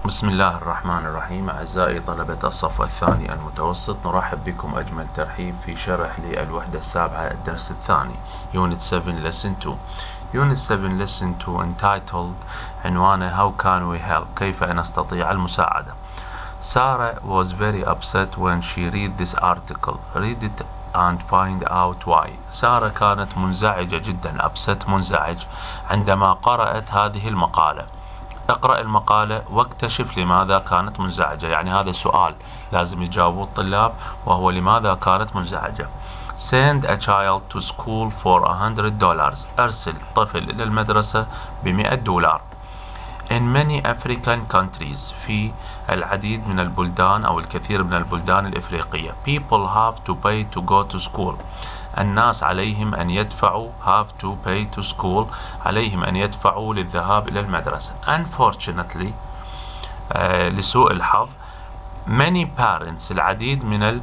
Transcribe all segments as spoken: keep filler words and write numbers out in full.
بسم الله الرحمن الرحيم. أعزائي طلبة الصف الثاني المتوسط، نرحب بكم أجمل ترحيب في شرح للوحدة السابعة الدرس الثاني Unit seven Lesson two. Unit seven Lesson two entitled عنوانه How can we help؟ كيف نستطيع المساعدة. Sarah was very upset when she read this article. Read it and find out why. سارة كانت منزعجة جدا upset منزعج عندما قرأت هذه المقالة. اقرأ المقالة واكتشف لماذا كانت منزعجة. يعني هذا سؤال لازم يجاوبه الطلاب، وهو لماذا كانت منزعجة. Send a child to school for a hundred dollars. أرسل طفل إلى المدرسة بمئة دولار. In many African countries. في العديد من البلدان أو الكثير من البلدان الإفريقية. People have to pay to go to school. الناس عليهم أن يدفعوا have to pay to school عليهم أن يدفعوا للذهاب إلى المدرسة. Unfortunately آه لسوء الحظ many parents العديد من ال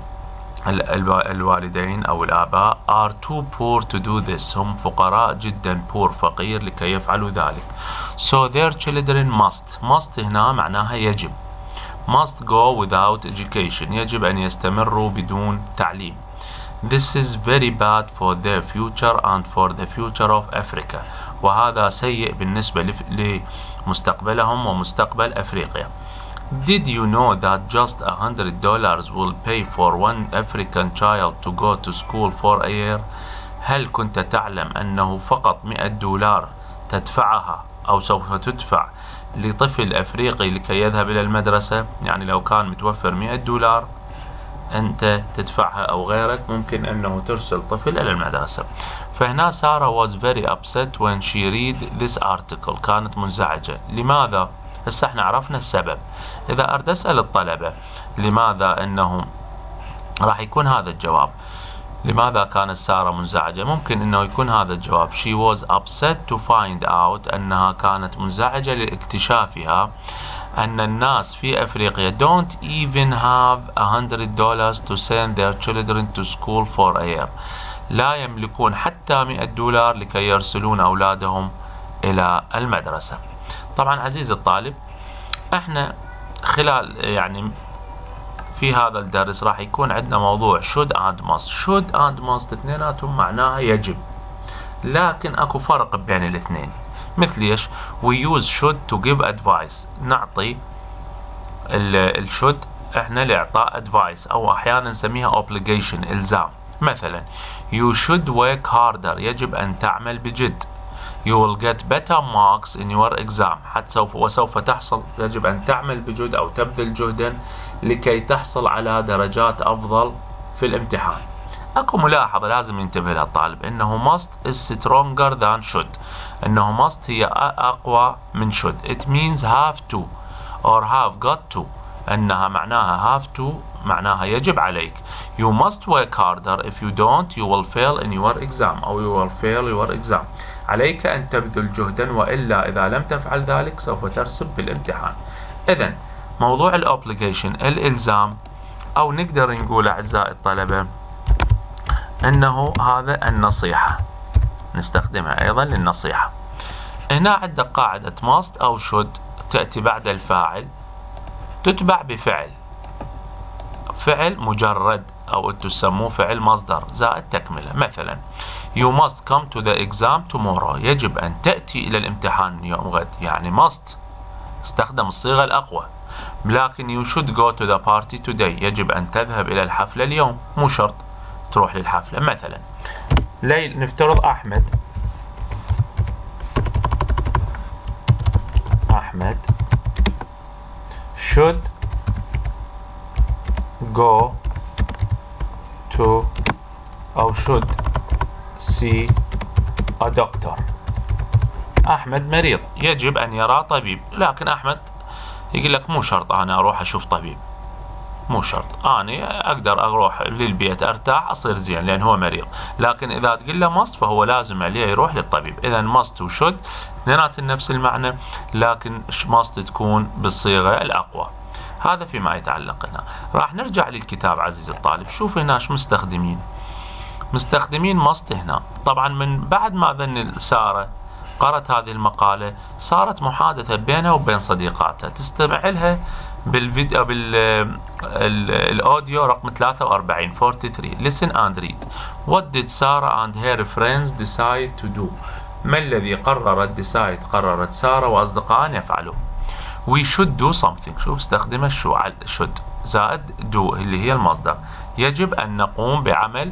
الوالدين أو الآباء are too poor to do this. هم فقراء جدا poor فقير لكي يفعلوا ذلك. So their children must. must هنا معناها يجب. must go without education. يجب أن يستمروا بدون تعليم. This is very bad for their future and for the future of Africa. وهذا سيء بالنسبة لمستقبلهم ومستقبل أفريقيا. Did you know that just a hundred dollars will pay for one African child to go to school for a year? هل كنت تعلم أنه فقط مئة دولار تدفعها أو سوف تدفع لطفل أفريقي لكي يذهب إلى المدرسة؟ يعني لو كان متوفر مئة دولار أنت تدفعها أو غيرك ممكن أنه ترسل طفل إلى المدرسة. فهنا سارة was very upset when she read this article. كانت منزعجة. لماذا؟ هسه احنا عرفنا السبب. إذا أردت أسأل الطلبة لماذا أنه راح يكون هذا الجواب. لماذا كانت سارة منزعجة؟ ممكن أنه يكون هذا الجواب. She was upset to find out. أنها كانت منزعجة لاكتشافها أن الناس في أفريقيا don't even have a hundred dollars to send their children to school for a year. لا يملكون حتى مئة دولار لكي يرسلون أولادهم إلى المدرسة. طبعا عزيزي الطالب، احنا خلال يعني في هذا الدرس راح يكون عندنا موضوع should and must. should and must اثنيناتهم معناها يجب، لكن اكو فرق بين الاثنين. مثل ايش؟ we use should to give advice. نعطي ال should احنا لإعطاء advice، او احيانا نسميها obligation الزام. مثلا you should work harder. يجب ان تعمل بجد. You will get better marks in your exam. حتى سوف وسوف تحصل. يجب أن تعمل بجهد أو تبذل جهدا لكي تحصل على درجات أفضل في الامتحان. أكو ملاحظة لازم ينتبه لها الطالب، إنه must is stronger than should. إنه must هي أقوى من should. It means have to or have got to. أنها معناها have to معناها يجب عليك. You must work harder. If you don't you will fail in your exam أو you will fail your exam. عليك أن تبذل جهدا، وإلا إذا لم تفعل ذلك سوف ترسب بالامتحان. إذن موضوع الأوبليجيشن الإلزام، أو نقدر نقول أعزائي الطلبة أنه هذا النصيحة، نستخدمها أيضا للنصيحة. هنا عندك قاعدة must أو should تأتي بعد الفاعل تتبع بفعل، فعل مجرد أو تسموه فعل مصدر زائد تكملة. مثلا you must come to the exam tomorrow. يجب أن تأتي إلى الامتحان يوم غد. يعني must استخدم الصيغة الأقوى. لكن you should go to the party today. يجب أن تذهب إلى الحفلة اليوم، مو شرط تروح للحفلة. مثلا ليل نفترض أحمد أحمد should go to أو should see a doctor. أحمد مريض، يجب أن يرى طبيب. لكن أحمد يقول لك مو شرط أنا أروح أشوف طبيب، مو شرط، أنا أقدر أروح للبيت أرتاح أصير زين لأن هو مريض. لكن إذا تقول له must فهو لازم عليه يروح للطبيب. إذا must و should اثنيناتهم نفس المعنى، لكن must تكون بالصيغة الأقوى. هذا فيما يتعلق هنا. راح نرجع للكتاب عزيزي الطالب. شوف هنا ايش مستخدمين. مستخدمين must هنا. طبعا من بعد ما ذن سارة قرأت هذه المقالة، صارت محادثة بينها وبين صديقاتها، تستمع لها بالفيديو بالأوديو رقم ثلاثة وأربعين ثلاثة وأربعين. Listen and read. What did Sarah and her friends decide to do? ما الذي قررت decide قررت سارة وأصدقائها أن يفعلوا؟ We should do something. شوف استخدم الشو على should زائد do اللي هي المصدر. يجب أن نقوم بعمل.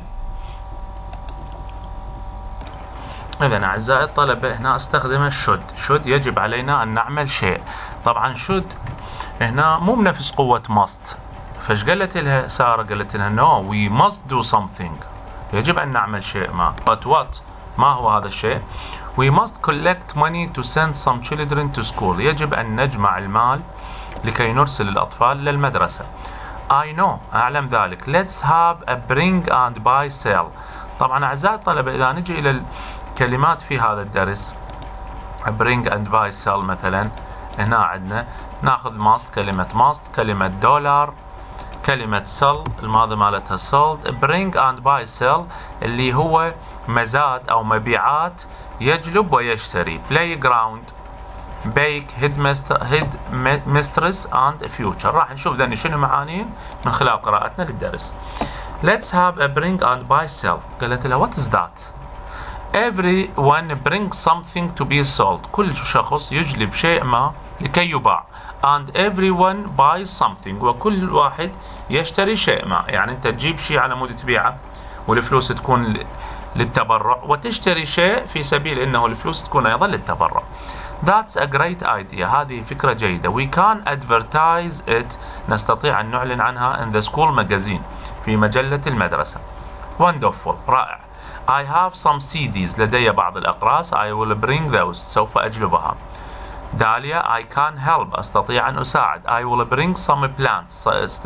إذن أعزائي الطلبة هنا استخدم should. should يجب علينا أن نعمل شيء. طبعا should هنا مو بنفس قوة must. فايش قالت لها سارة؟ قالت لها no we must do something. يجب أن نعمل شيء ما. But what؟ ما هو هذا الشيء؟ We must collect money to send some children to school. يجب أن نجمع المال لكي نرسل الأطفال للمدرسة. I know أعلم ذلك. Let's have a bring and buy sale. طبعا أعزائي الطلبة إذا نجي إلى الكلمات في هذا الدرس bring and buy sale مثلا، هنا عندنا ناخذ must كلمة must، كلمة دولار، كلمة sell الماضي مالتها sold. bring and buy sell اللي هو مزاد أو مبيعات يجلب ويشتري. playground bake headmistress and future. راح نشوف ذني شنو معانيهم من خلال قراءتنا للدرس. let's have a bring and buy sell. قالت لها what is that؟ everyone brings something to be sold. كل شخص يجلب شيء ما لكي يباع. and everyone buys something. وكل واحد يشتري شيء ما. يعني أنت تجيب شيء على مود تبيعه والفلوس تكون للتبرع، وتشتري شيء في سبيل أنه الفلوس تكون أيضا للتبرع. That's a great idea. هذه فكرة جيدة. We can advertise it. نستطيع أن نعلن عنها in the school magazine في مجلة المدرسة. Wonderful. رائع. I have some سي ديز. لدي بعض الأقراص. I will bring those. سوف أجلبها. داليا I can help. أستطيع أن أساعد. I will bring some plants.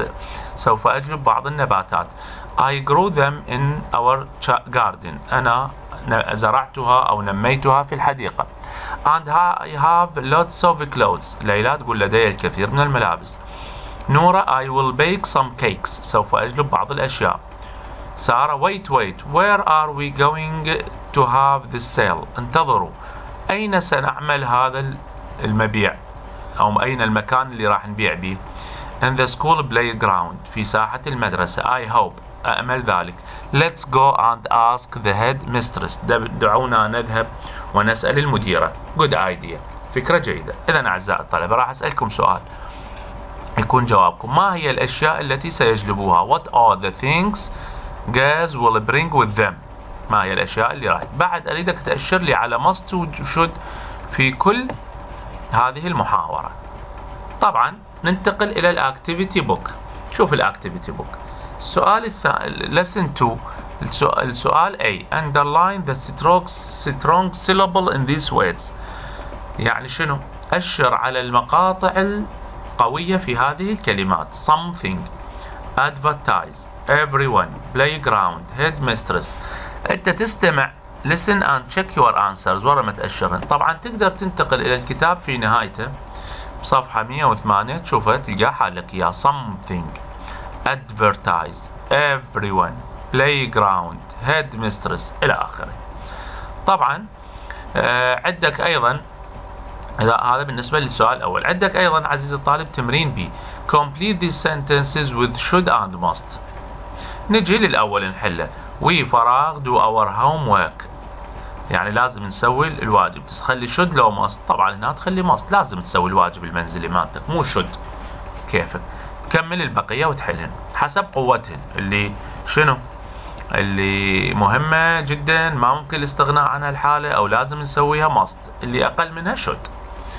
سوف أجلب بعض النباتات. I grew them in our garden. أنا زرعتها أو نميتها في الحديقة. And I have lots of clothes. ليلى تقول لدي الكثير من الملابس. نورا I will bake some cakes. سوف أجلب بعض الأشياء. سارة wait wait where are we going to have this sale؟ انتظروا، أين سنعمل هذا المبيع أو أين المكان اللي راح نبيع به؟ in the school playground. في ساحة المدرسة. I hope. أأمل ذلك. Let's go and ask the head mistress. دعونا نذهب ونسأل المديرة. Good idea. فكرة جيدة. إذا أعزائي الطلبة راح أسألكم سؤال يكون جوابكم ما هي الأشياء التي سيجلبوها؟ What are the things guys will bring with them؟ ما هي الأشياء اللي راح. بعد أريدك تأشر لي على must و should في كل هذه المحاورة. طبعا ننتقل إلى الأكتيفيتي بوك. شوف الأكتيفيتي بوك. السؤال الثاني lesson two. السؤال A underline the strong strong syllable in these words. يعني شنو؟ أشر على المقاطع القوية في هذه الكلمات. something advertise everyone playground headmistress. أنت تستمع listen and check your answers ورا ما تأشرهن. طبعا تقدر تنتقل إلى الكتاب في نهايته بصفحة مئة وثمانية تشوفها تلقى حالك إياه. something advertise everyone playground headmistress إلى آخره. طبعا آه عندك أيضا هذا بالنسبة للسؤال الأول. عندك أيضا عزيزي الطالب تمرين بي complete these sentences with should and must. نجي للأول نحله. we فراغ do our homework. يعني لازم نسوي الواجب. تخلي should لو must. طبعا هنا تخلي must. لازم تسوي الواجب المنزلي مالتك مو should. كيفك تكمل البقية وتحلهن حسب قوتهن اللي شنو اللي مهمة جدا ما ممكن الاستغناء عنها الحالة أو لازم نسويها must. اللي أقل منها should.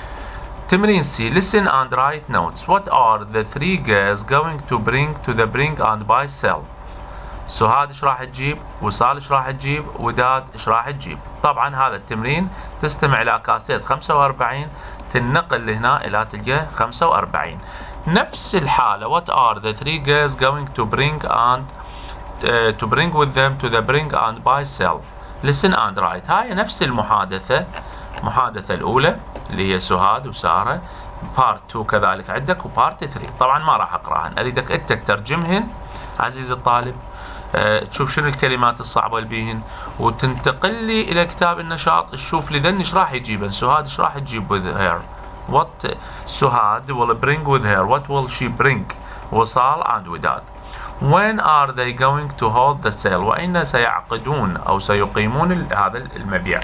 تمرين سي listen and write notes. What are the three girls going to bring to the bring and buy sale؟ سهاد ايش راح تجيب؟ وصال ايش راح تجيب؟ وداد ايش راح تجيب؟ طبعا هذا التمرين تستمع إلى كاسيت خمسة وأربعين تنقل لهنا إلى تلقى خمسة وأربعين. نفس الحالة what are the three girls going to bring and uh, to bring with them to the bring and buy sale. listen and write. هاي نفس المحادثة. المحادثة الأولى اللي هي سهاد وسارة. بارت تو كذلك عندك وبارت ثري. طبعا ما راح أقرأهن أريدك أنت تترجمهن عزيزي الطالب أه تشوف شنو الكلمات الصعبة اللي بيهن، وتنتقل لي إلى كتاب النشاط تشوف لذن ايش راح يجيبن. سهاد ايش راح تجيب with her. What سهاد will bring with her. What will she bring. وصال and وداد. When are they going to hold the sale. وأين سيعقدون أو سيقيمون هذا المبيع.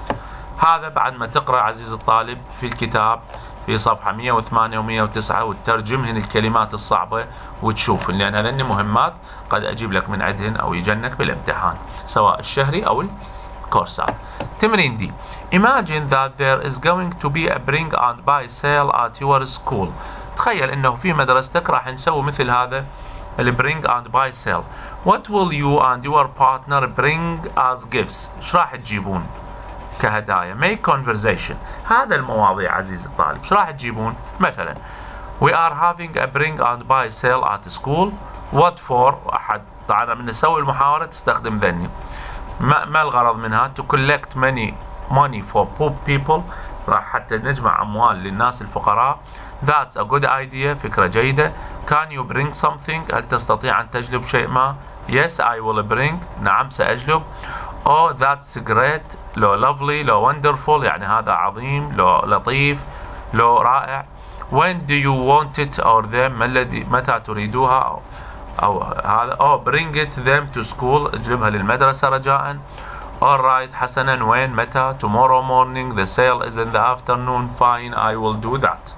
هذا بعد ما تقرأ عزيز الطالب في الكتاب في صفحة مئة وثمانية ومئة وتسعة وتترجمهن الكلمات الصعبة وتشوفن، لأن هذين مهمات قد أجيب لك من عندهن أو يجنك بالامتحان سواء الشهري أو الكورسات. تمرين دي. Imagine that there is going to be a bring and buy sale at your school. تخيل أنه في مدرستك راح نسوي مثل هذا ال bring and buy sale. What will you and your partner bring as gifts. ايش راح تجيبون كهدايا. Make conversation. هذا المواضيع عزيزي الطالب. ايش راح تجيبون. مثلا We are having a bring and buy sale at school. What for. أحد طبعا من نسوي المحاولة تستخدم ذني. ما, ما الغرض منها. To collect money money for poor people. راح حتى نجمع أموال للناس الفقراء. That's a good idea. فكرة جيدة. Can you bring something. هل تستطيع أن تجلب شيء ما. Yes I will bring. نعم سأجلب. Oh that's great. لو lovely لو wonderful يعني هذا عظيم لو لطيف لو رائع. When do you want it or them. ما الذي متى تريدوها أو, أو هذا. Oh bring it them to school. اجلبها للمدرسة رجاء. Alright حسنا. when متى. Tomorrow morning. The sale is in the afternoon. Fine I will do that.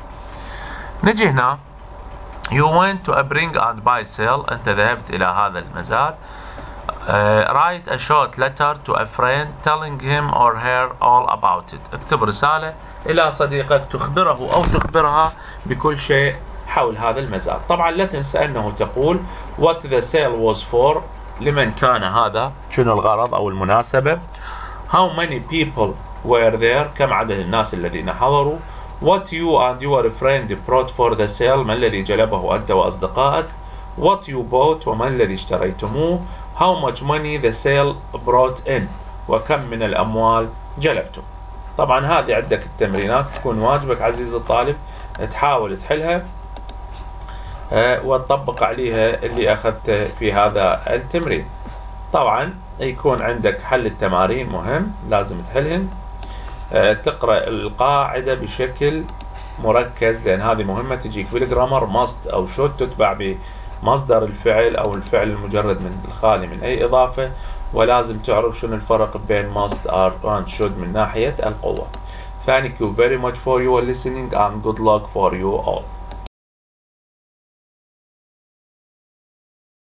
نجي هنا. You went to a bring and buy sale. أنت ذهبت إلى هذا المزاد. Uh, write a short letter to a friend telling him or her all about it. اكتب رسالة إلى صديقك تخبره أو تخبرها بكل شيء حول هذا المزاد. طبعا لا تنسى أنه تقول what the sale was for. لمن كان هذا. شنو الغرض أو المناسبة. how many people were there. كم عدد الناس الذين حضروا. what you and your friend brought for the sale. ما الذي جلبه أنت وأصدقائك. what you bought. وما الذي اشتريتموه. how much money the sale brought in. وكم من الأموال جلبتم. طبعا هذه عندك التمرينات تكون واجبك عزيزي الطالب تحاول تحلها أه وتطبق عليها اللي أخذت في هذا التمرين. طبعا يكون عندك حل التمارين مهم لازم تحلهن. أه تقرأ القاعدة بشكل مركز لأن هذه مهمة تجيك بالجرامر. must أو should تتبع بمصدر الفعل أو الفعل المجرد من الخالي من أي إضافة، ولازم تعرف شنو الفرق بين must are and should من ناحية القوة. Thank you very much for your listening and good luck for you all.